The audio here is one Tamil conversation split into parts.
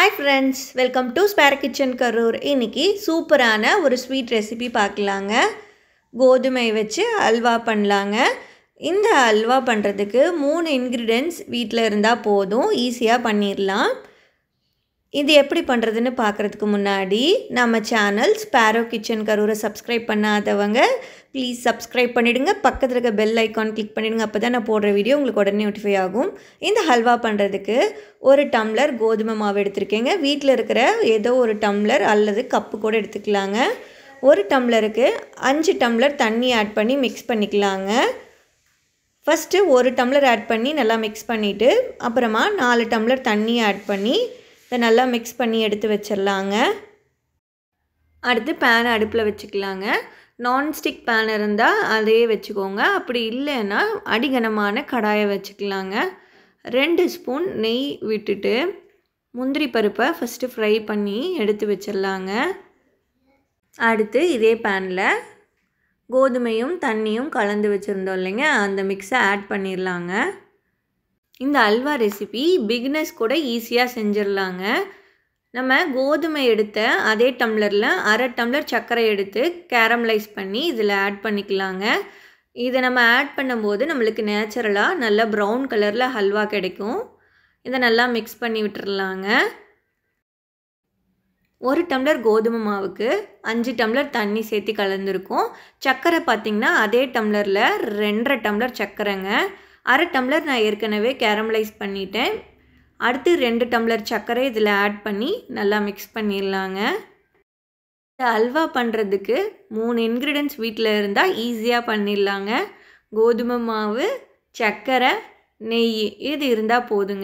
Hi friends, welcome to Spare Kitchen Karur. இன்னைக்கு சூப்பரான ஒரு ஸ்வீட் ரெசிபி பார்க்கலாங்க. கோதுமை வச்சு அல்வா பண்ணலாங்க. இந்த அல்வா பண்ணுறதுக்கு 3 ingredients வீட்டில் இருந்தால் போதும், ஈஸியாக பண்ணிடலாம். இது எப்படி பண்ணுறதுன்னு பார்க்குறதுக்கு முன்னாடி நம்ம சேனல் ஸ்பேரோ கிச்சன் கரூரை சப்ஸ்கிரைப் பண்ணாதவங்க ப்ளீஸ் சப்ஸ்கிரைப் பண்ணிவிடுங்க. பக்கத்தில் இருக்க பெல் ஐக்கான் கிளிக் பண்ணிவிடுங்க. அப்போ தான் நான் போடுற வீடியோ உங்களுக்கு உடனே நோட்டிஃபை ஆகும். இந்த ஹல்வா பண்ணுறதுக்கு 1 டம்ளர் கோதுமை மாவு எடுத்திருக்கேங்க. வீட்டில் இருக்கிற ஏதோ ஒரு டம்ளர் அல்லது கப்பு கூட எடுத்துக்கலாங்க. 1 டம்ளருக்கு 5 டம்ளர் தண்ணி ஆட் பண்ணி மிக்ஸ் பண்ணிக்கலாங்க. ஃபஸ்ட்டு 1 டம்ளர் ஆட் பண்ணி நல்லா மிக்ஸ் பண்ணிவிட்டு அப்புறமா 4 டம்ளர் தண்ணி ஆட் பண்ணி இதை நல்லா மிக்ஸ் பண்ணி எடுத்து வச்சிடலாங்க. அடுத்து பேனை அடுப்பில் வச்சுக்கலாங்க. நான்ஸ்டிக் பேன் இருந்தால் அதையே வச்சுக்கோங்க. அப்படி இல்லைன்னா அடிகனமான கடாயை வச்சுக்கலாங்க. 2 ஸ்பூன் நெய் விட்டுட்டு முந்திரி பருப்பை ஃபஸ்ட்டு ஃப்ரை பண்ணி எடுத்து வச்சிடலாங்க. அடுத்து இதே பேனில் கோதுமையும் தண்ணியும் கலந்து வச்சுருந்தோம் இல்லைங்க, அந்த மிக்ஸை ஆட் பண்ணிடலாங்க. இந்த அல்வா ரெசிபி பிகினர்ஸ் கூட ஈஸியாக செஞ்சிடலாங்க. நம்ம கோதுமை எடுத்த அதே டம்ளரில் 1/2 டம்ளர் சர்க்கரை எடுத்து கேரமலைஸ் பண்ணி இதில் ஆட் பண்ணிக்கலாங்க. இதை நம்ம ஆட் பண்ணும்போது நம்மளுக்கு நேச்சுரலாக நல்லா ப்ரௌன் கலரில் ஹல்வா கிடைக்கும். இதை நல்லா மிக்ஸ் பண்ணி விட்டுறலாங்க. 1 டம்ளர் கோதுமை மாவுக்கு 5 டம்ளர் தண்ணி சேர்த்து கலந்துருக்கும். சர்க்கரை பார்த்திங்கன்னா அதே டம்ளரில் 2.5 டம்ளர் சர்க்கரைங்க. 1/2 டம்ளர் நான் ஏற்கனவே கேரமலைஸ் பண்ணிட்டேன். அடுத்து 2 டம்ளர் சர்க்கரை இதில் ஆட் பண்ணி நல்லா மிக்ஸ் பண்ணிடலாங்க. இந்த அல்வா பண்ணுறதுக்கு 3 இன்க்ரீடியன்ட்ஸ் வீட்டில் இருந்தால் ஈஸியாக பண்ணிடலாங்க. கோதுமை மாவு, சர்க்கரை, நெய் இது இருந்தால் போதுங்க.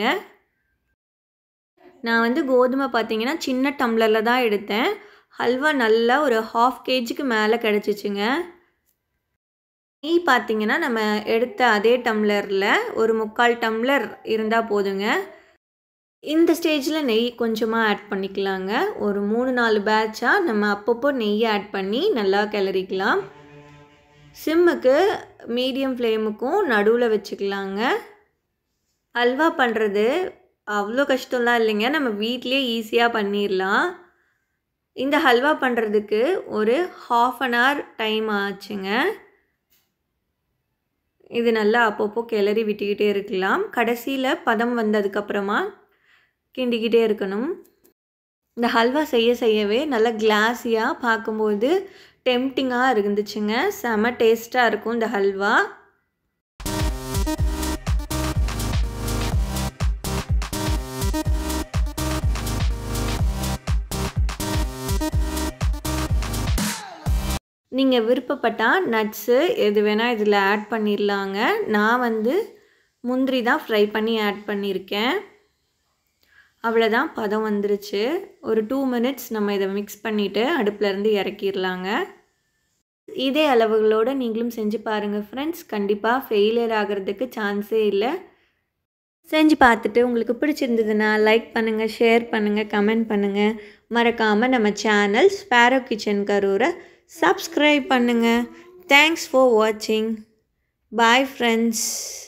நான் கோதுமை பார்த்திங்கன்னா சின்ன டம்ளரில் தான் எடுத்தேன். ஹல்வா நல்லா ஒரு 1/2 kgக்கு மேலே கிடச்சிச்சுங்க. நெய் பார்த்திங்கன்னா நம்ம எடுத்த அதே டம்ளரில் ஒரு 3/4 டம்ளர் இருந்தால் போதுங்க. இந்த ஸ்டேஜில் நெய் கொஞ்சமாக ஆட் பண்ணிக்கலாங்க. ஒரு 3-4 பேட்சாக நம்ம அப்பப்போ நெய்யை ஆட் பண்ணி நல்லா கிளறிக்கலாம். சிம்முக்கு மீடியம் ஃப்ளேமுக்கும் நடுவில் வச்சுக்கலாங்க. அல்வா பண்ணுறது அவ்வளோ கஷ்டம்லாம் இல்லைங்க, நம்ம வீட்டிலே ஈஸியாக பண்ணிடலாம். இந்த ஹல்வா பண்ணுறதுக்கு ஒரு 1/2 an hour டைம் ஆச்சுங்க. இது நல்லா அப்பப்போ கிளறி விட்டுக்கிட்டே இருக்கலாம். கடைசியில் பதம் வந்ததுக்கப்புறமா கிண்டிக்கிட்டே இருக்கணும். இந்த ஹல்வா செய்யவே நல்லா கிளாஸியாக பார்க்கும்போது டெம்டிங்காக இருந்துச்சுங்க. செம டேஸ்ட்டாக இருக்கும் இந்த ஹல்வா. நீங்கள் விருப்பப்பட்டால் நட்ஸு எது வேணால் இதில் ஆட் பண்ணிடலாங்க. நான் முந்திரி தான் ஃப்ரை பண்ணி ஆட் பண்ணியிருக்கேன். அவ்வளோதான், பதம் வந்துருச்சு. ஒரு 2 minutes நம்ம இதை மிக்ஸ் பண்ணிவிட்டு அடுப்பிலேருந்து இறக்கிடலாங்க. இதே அளவுகளோடு நீங்களும் செஞ்சு பாருங்கள் ஃப்ரெண்ட்ஸ். கண்டிப்பாக ஃபெயிலியர் ஆகிறதுக்கு சான்ஸே இல்லை. செஞ்சு பார்த்துட்டு உங்களுக்கு பிடிச்சிருந்ததுன்னா லைக் பண்ணுங்கள், ஷேர் பண்ணுங்கள், கமெண்ட் பண்ணுங்கள். மறக்காமல் நம்ம சேனல் ஸ்பேரோ கிச்சன் கரூரை சப்ஸ்கிரைப் பண்ணுங்கள். தேங்க்ஸ் ஃபார் வாட்சிங். Bye friends.